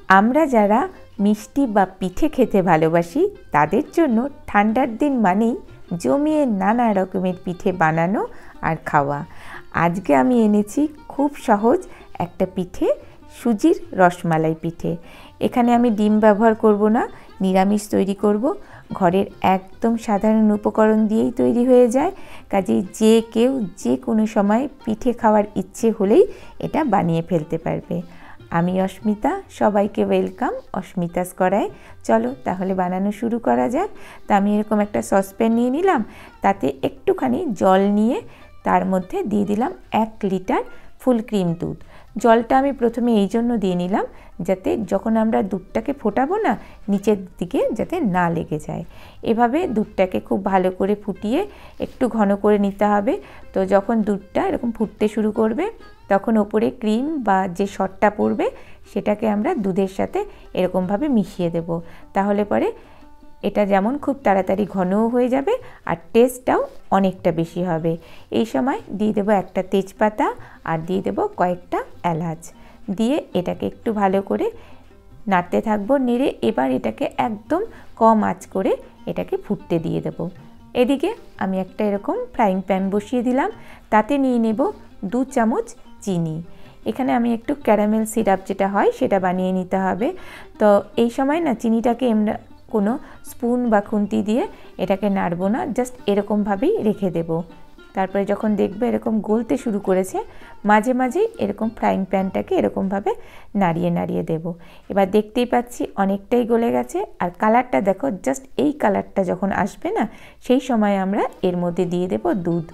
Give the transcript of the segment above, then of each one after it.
আমরা যারা মিষ্টি বা পিঠে খেতে ভালোবাসি তাদের জন্য ঠান্ডার দিন মানেই জমিয়ে নানা রকমের পিঠে বানানো আর খাওয়া। আজকে আমি এনেছি খুব সহজ একটা পিঠে, সুজির রসমালাই পিঠে। এখানে আমি ডিম ব্যবহার করব না, নিরামিষ তৈরি করব। ঘরের একদম সাধারণ উপকরণ দিয়েই তৈরি হয়ে যায়, কাজেই যে কেউ যে কোনো সময় পিঠে খাওয়ার ইচ্ছে হলেই এটা বানিয়ে ফেলতে পারবে। আমি অস্মিতা, সবাইকে ওয়েলকাম অস্মিতাস করায়। চলো তাহলে বানানো শুরু করা যাক। তা আমি এরকম একটা সসপ্যান নিয়ে নিলাম, তাতে একটুখানি জল নিয়ে তার মধ্যে দিয়ে দিলাম 1 লিটার ফুল ক্রিম দুধ। জলটা আমি প্রথমে এই জন্য দিয়ে নিলাম যাতে যখন আমরা দুধটাকে ফোটাবো না, নিচের দিকে যাতে না লেগে যায়। এভাবে দুধটাকে খুব ভালো করে ফুটিয়ে একটু ঘন করে নিতে হবে। তো যখন দুধটা এরকম ফুটতে শুরু করবে তখন ওপরে ক্রিম বা যে সরটা পড়বে সেটাকে আমরা দুধের সাথে এরকমভাবে মিশিয়ে দেব। তাহলে পরে এটা যেমন খুব তাড়াতাড়ি ঘনও হয়ে যাবে আর টেস্টটাও অনেকটা বেশি হবে। এই সময় দিয়ে দেবো একটা তেজপাতা আর দিয়ে দেবো কয়েকটা এলাচ, দিয়ে এটাকে একটু ভালো করে নাড়তে থাকবো। নেড়ে এবার এটাকে একদম কম আঁচ করে এটাকে ফুটতে দিয়ে দেবো। এদিকে আমি একটা এরকম ফ্রাইং প্যান বসিয়ে দিলাম, তাতে নিয়ে নেব 2 চামচ চিনি। এখানে আমি একটু ক্যারামেল সিরাপ যেটা হয় সেটা বানিয়ে নিতে হবে। তো এই সময় না চিনিটাকে আমরা কোনো স্পুন বা খুন্তি দিয়ে এটাকে নাড়বো না, জাস্ট এরকমভাবেই রেখে দেব। তারপরে যখন দেখবে এরকম গলতে শুরু করেছে, মাঝে মাঝেই এরকম ফ্রাইং প্যানটাকে এরকমভাবে নাড়িয়ে নাড়িয়ে দেব। এবার দেখতেই পাচ্ছি অনেকটাই গলে গেছে, আর কালারটা দেখো, জাস্ট এই কালারটা যখন আসবে না, সেই সময় আমরা এর মধ্যে দিয়ে দেব দুধ।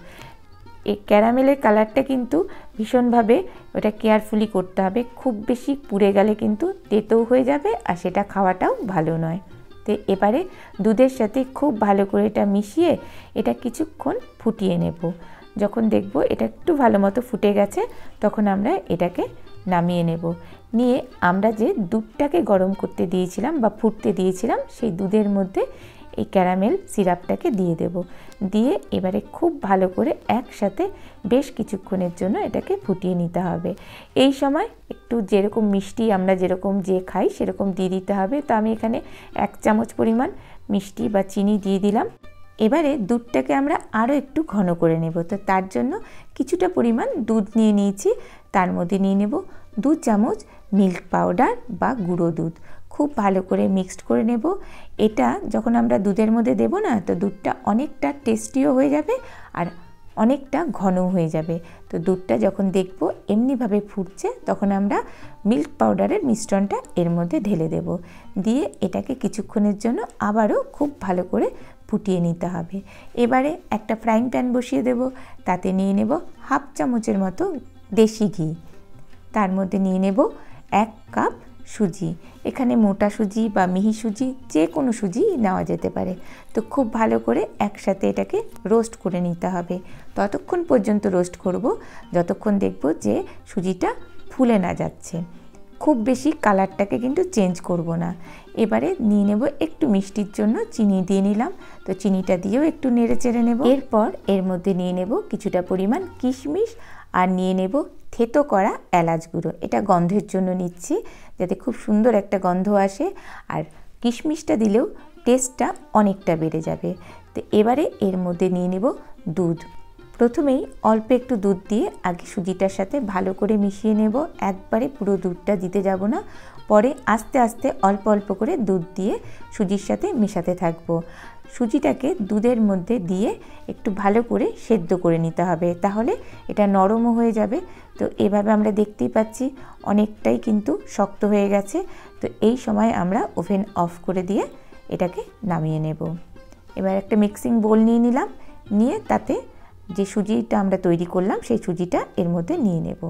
এই ক্যারামেলের কালারটা কিন্তু ভীষণভাবে ওটা কেয়ারফুলি করতে হবে, খুব বেশি পুড়ে গেলে কিন্তু তেতোও হয়ে যাবে আর সেটা খাওয়াটাও ভালো নয়। তো এবারে দুধের সাথে খুব ভালো করে এটা মিশিয়ে এটা কিছুক্ষণ ফুটিয়ে নেব। যখন দেখব এটা একটু ভালো মতো ফুটে গেছে তখন আমরা এটাকে নামিয়ে নেব। নিয়ে আমরা যে দুধটাকে গরম করতে দিয়েছিলাম বা ফুটতে দিয়েছিলাম সেই দুধের মধ্যে এই ক্যারামেল সিরাপটাকে দিয়ে দেব। দিয়ে এবারে খুব ভালো করে একসাথে বেশ কিছুক্ষণের জন্য এটাকে ফুটিয়ে নিতে হবে। এই সময় একটু যেরকম মিষ্টি আমরা যেরকম যে খাই সেরকম দিয়ে দিতে হবে। তো আমি এখানে 1 চামচ পরিমাণ মিষ্টি বা চিনি দিয়ে দিলাম। এবারে দুধটাকে আমরা আরও একটু ঘন করে নেব। তো তার জন্য কিছুটা পরিমাণ দুধ নিয়ে নিয়েছি, তার মধ্যে নিয়ে নেব 2 চামচ মিল্ক পাউডার বা গুঁড়ো দুধ। খুব ভালো করে মিক্সড করে নেব। এটা যখন আমরা দুধের মধ্যে দেব না, তো দুধটা অনেকটা টেস্টিও হয়ে যাবে আর অনেকটা ঘনও হয়ে যাবে। তো দুধটা যখন দেখব এমনিভাবে ফুটছে তখন আমরা মিল্ক পাউডারের মিশ্রণটা এর মধ্যে ঢেলে দেব। দিয়ে এটাকে কিছুক্ষণের জন্য আবারও খুব ভালো করে ফুটিয়ে নিতে হবে। এবারে একটা ফ্রাইং প্যান বসিয়ে দেব, তাতে নিয়ে নেব 1/2 চামচের মতো দেশি ঘি। তার মধ্যে নিয়ে নেব 1 কাপ সুজি। এখানে মোটা সুজি বা মিহি সুজি যে কোনো সুজি নেওয়া যেতে পারে। তো খুব ভালো করে একসাথে এটাকে রোস্ট করে নিতে হবে। ততক্ষণ পর্যন্ত রোস্ট করব যতক্ষণ দেখব যে সুজিটা ফুলে না যাচ্ছে। খুব বেশি কালারটাকে কিন্তু চেঞ্জ করব না। এবারে নিয়ে নেব একটু মিষ্টির জন্য চিনি দিয়ে নিলাম। তো চিনিটা দিয়েও একটু নেড়ে চেড়ে নেব। এরপর এর মধ্যে নিয়ে নেব কিছুটা পরিমাণ কিশমিশ আর নিয়ে নেব থেতো করা এলাচ গুঁড়ো। এটা গন্ধের জন্য নিচ্ছি, যাতে খুব সুন্দর একটা গন্ধ আসে, আর কিশমিশটা দিলেও টেস্টটা অনেকটা বেড়ে যাবে। তো এবারে এর মধ্যে নিয়ে নেব দুধ। প্রথমেই অল্প একটু দুধ দিয়ে আগে সুজিটার সাথে ভালো করে মিশিয়ে নেব। একবারে পুরো দুধটা দিতে যাব না, পরে আস্তে আস্তে অল্প অল্প করে দুধ দিয়ে সুজির সাথে মেশাতে থাকবো। সুজিটাকে দুধের মধ্যে দিয়ে একটু ভালো করে সেদ্ধ করে নিতে হবে, তাহলে এটা নরমও হয়ে যাবে। তো এভাবে আমরা দেখতেই পাচ্ছি অনেকটাই কিন্তু শক্ত হয়ে গেছে। তো এই সময় আমরা ওভেন অফ করে দিয়ে এটাকে নামিয়ে নেব। এবার একটা মিক্সিং বোল নিয়ে নিলাম, নিয়ে তাতে যে সুজিটা আমরা তৈরি করলাম সেই সুজিটা এর মধ্যে নিয়ে নেব।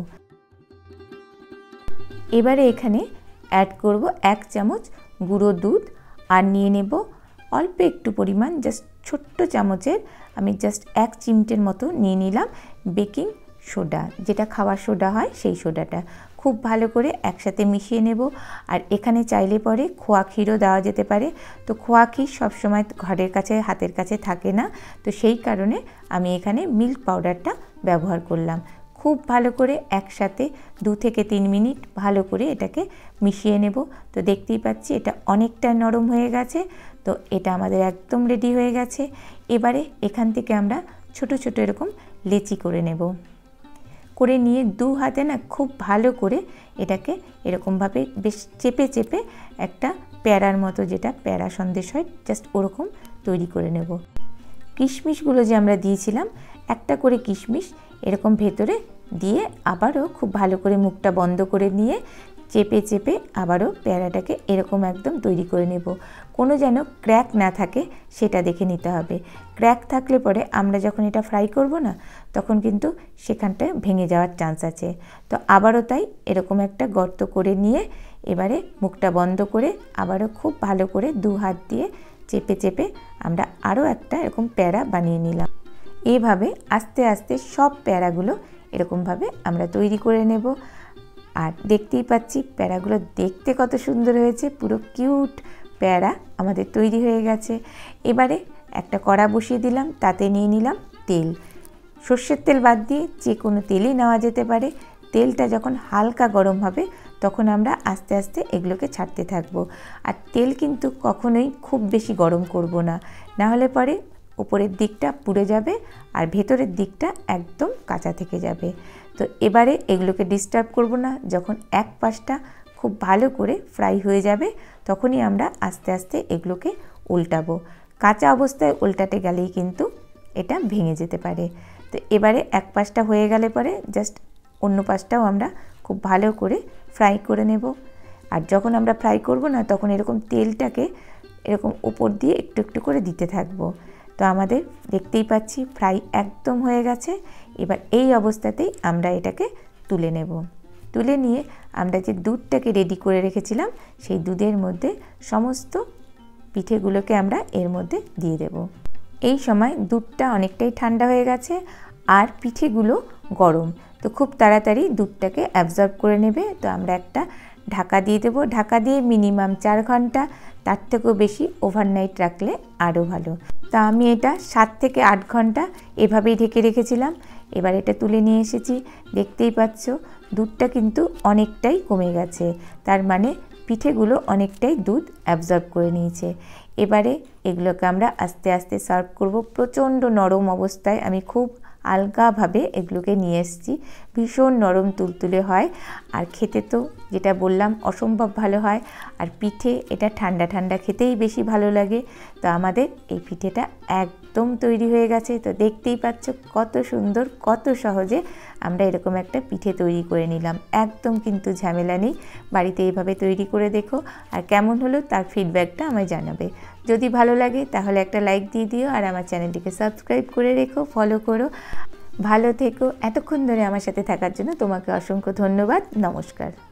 এবারে এখানে অ্যাড করব 1 চামচ গুঁড়ো দুধ আর নিয়ে নেব অল্প একটু পরিমাণ, জাস্ট ছোট্ট চামচের আমি জাস্ট 1 চিমটের মতো নিয়ে নিলাম বেকিং সোডা, যেটা খাওয়ার সোডা হয় সেই সোডাটা। খুব ভালো করে একসাথে মিশিয়ে নেব। আর এখানে চাইলে পরে খোয়া ক্ষীরও দেওয়া যেতে পারে। তো খোয়া ক্ষীর সবসময় ঘরের কাছে হাতের কাছে থাকে না, তো সেই কারণে আমি এখানে মিল্ক পাউডারটা ব্যবহার করলাম। খুব ভালো করে একসাথে 2 থেকে 3 মিনিট ভালো করে এটাকে মিশিয়ে নেব। তো দেখতেই পাচ্ছি এটা অনেকটা নরম হয়ে গেছে। তো এটা আমাদের একদম রেডি হয়ে গেছে। এবারে এখান থেকে আমরা ছোট ছোট এরকম লেচি করে নেব। করে নিয়ে 2 হাতে না খুব ভালো করে এটাকে এরকমভাবে বেশ চেপে চেপে একটা প্যারার মতো, যেটা প্যারা সন্দেশ হয় জাস্ট ওরকম তৈরি করে নেব। কিশমিশগুলো যে আমরা দিয়েছিলাম, একটা করে কিশমিশ এরকম ভেতরে দিয়ে আবারও খুব ভালো করে মুখটা বন্ধ করে নিয়ে চেপে চেপে আবারও প্যারাটাকে এরকম একদম তৈরি করে নেব। কোনো যেন ক্র্যাক না থাকে সেটা দেখে নিতে হবে। ক্র্যাক থাকলে পরে আমরা যখন এটা ফ্রাই করব না, তখন কিন্তু সেখানটায় ভেঙে যাওয়ার চান্স আছে। তো আবারও তাই এরকম একটা গর্ত করে নিয়ে এবারে মুখটা বন্ধ করে আবারও খুব ভালো করে 2 হাত দিয়ে চেপে চেপে আমরা আরও একটা এরকম প্যারা বানিয়ে নিলাম। এইভাবে আস্তে আস্তে সব প্যারাগুলো এরকমভাবে আমরা তৈরি করে নেব। আর দেখতেই পাচ্ছি প্যারাগুলো দেখতে কত সুন্দর হয়েছে, পুরো কিউট প্যারা আমাদের তৈরি হয়ে গেছে। এবারে একটা কড়া বসিয়ে দিলাম, তাতে নিয়ে নিলাম তেল। সর্ষের তেল বাদ দিয়ে যে কোনো তেলই নেওয়া যেতে পারে। তেলটা যখন হালকা গরম হবে তখন আমরা আস্তে আস্তে এগুলোকে ছাড়তে থাকবো। আর তেল কিন্তু কখনোই খুব বেশি গরম করব না, না হলে পরে উপরের দিকটা পুড়ে যাবে আর ভেতরের দিকটা একদম কাঁচা থেকে যাবে। তো এবারে এগুলোকে ডিস্টার্ব করব না। যখন এক পাশটা খুব ভালো করে ফ্রাই হয়ে যাবে তখনই আমরা আস্তে আস্তে এগুলোকে উল্টাবো। কাঁচা অবস্থায় উল্টাতে গেলেই কিন্তু এটা ভেঙে যেতে পারে। তো এবারে এক পাশটা হয়ে গেলে পরে জাস্ট অন্য পাশটাও আমরা খুব ভালো করে ফ্রাই করে নেব। আর যখন আমরা ফ্রাই করব না, তখন এরকম তেলটাকে এরকম উপর দিয়ে একটু একটু করে দিতে থাকবো। তো আমাদের দেখতেই পাচ্ছি ফ্রাই একদম হয়ে গেছে। এবার এই অবস্থাতেই আমরা এটাকে তুলে নেব। তুলে নিয়ে আমরা যে দুধটাকে রেডি করে রেখেছিলাম, সেই দুধের মধ্যে সমস্ত পিঠেগুলোকে আমরা এর মধ্যে দিয়ে দেব। এই সময় দুধটা অনেকটাই ঠান্ডা হয়ে গেছে আর পিঠেগুলো গরম, তো খুব তাড়াতাড়ি দুধটাকে অ্যাবজর্ব করে নেবে। তো আমরা একটা ঢাকা দিয়ে দেবো। ঢাকা দিয়ে মিনিমাম 4 ঘন্টা, তার থেকেও বেশি ওভারনাইট রাখলে আরও ভালো। তা আমি এটা 7 থেকে 8 ঘন্টা এভাবেই ঢেকে রেখেছিলাম। এবার এটা তুলে নিয়ে এসেছি। দেখতেই পাচ্ছ দুধটা কিন্তু অনেকটাই কমে গেছে, তার মানে পিঠেগুলো অনেকটাই দুধ অ্যাবজর্ব করে নিয়েছে। এবারে এগুলোকে আমরা আস্তে আস্তে সার্ভ করব। প্রচণ্ড নরম অবস্থায় আমি খুব আলগাভাবে এগুলোকে নিয়ে এসেছি। ভীষণ নরম তুলতুলে হয় আর খেতে তো যেটা বললাম অসম্ভব ভালো হয়। আর পিঠে এটা ঠান্ডা ঠান্ডা খেতেই বেশি ভালো লাগে। তো আমাদের এই পিঠেটা একদম তৈরি হয়ে গেছে। তো দেখতেই পাচ্ছ কত সুন্দর, কত সহজে আমরা এরকম একটা পিঠে তৈরি করে নিলাম। একদম কিন্তু ঝামেলা নেই। বাড়িতে এইভাবে তৈরি করে দেখো, আর কেমন হলো তার ফিডব্যাকটা আমায় জানাবে। যদি ভালো লাগে তাহলে একটা লাইক দিয়ে দিও আর আমার চ্যানেলটিকে সাবস্ক্রাইব করে রেখো, ফলো করো। ভালো থেকো। এতক্ষণ ধরে আমার সাথে থাকার জন্য তোমাকে অসংখ্য ধন্যবাদ। নমস্কার।